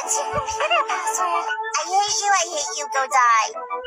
What's your computer password? I hate you, go die.